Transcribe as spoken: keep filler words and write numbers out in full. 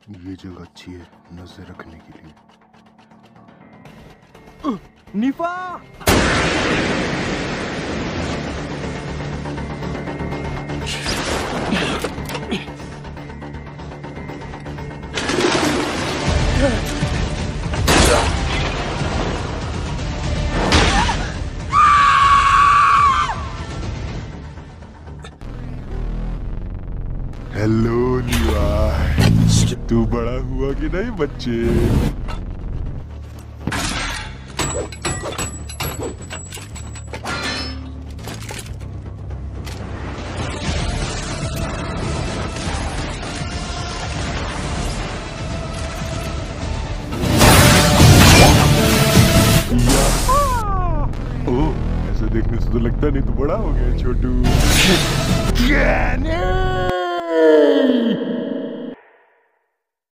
ये जगह अच्छी है नजर रखने के लिए। निफा! हेलो लीवाई, तू बड़ा हुआ कि नहीं बच्चे? ओह, ऐसे देखने से तो लगता नहीं तू बड़ा हो गया छोटू।